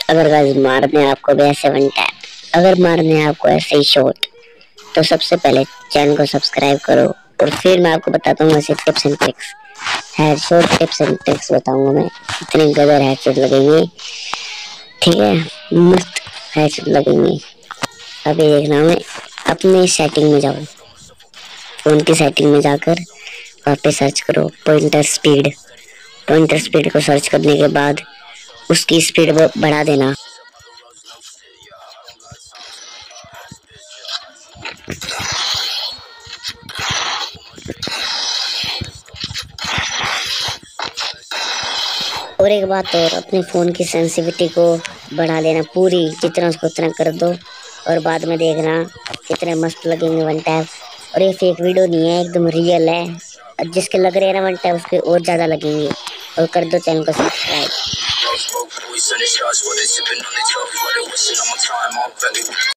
अगर गाइस मारने आपको भी ऐसे वन टैप, अगर मारने आपको ऐसे ही शॉट, तो सबसे पहले चैनल को सब्सक्राइब करो और फिर मैं आपको बताता हूँ ऐसे tips and tricks, headshot tips and tricks बताऊंगा मैं। इतने गदर हेडशॉट लगेंगे, ठीक है, मस्त हेडशॉट लगेंगे। अभी देखना मैं, अपने सेटिंग में जाओ, फोन की सेटिंग में जाकर वहाँ पे सर्च करो पॉइंटर स्पीड। पॉइंटर स्पीड को सर्च करने के बाद उसकी स्पीड बढ़ा देना। और एक बात और, अपने फोन की सेंसिटिविटी को बढ़ा देना पूरी, जितना उसको उतना कर दो और बाद में देखना कितने मस्त लगेंगे वन टैप। और ये फेक वीडियो नहीं है, एकदम रियल है। और जिसके लग रहे हैं ना वन टैप, उसके और ज्यादा लगेंगे। और कर दो चैनल को सब्सक्राइब।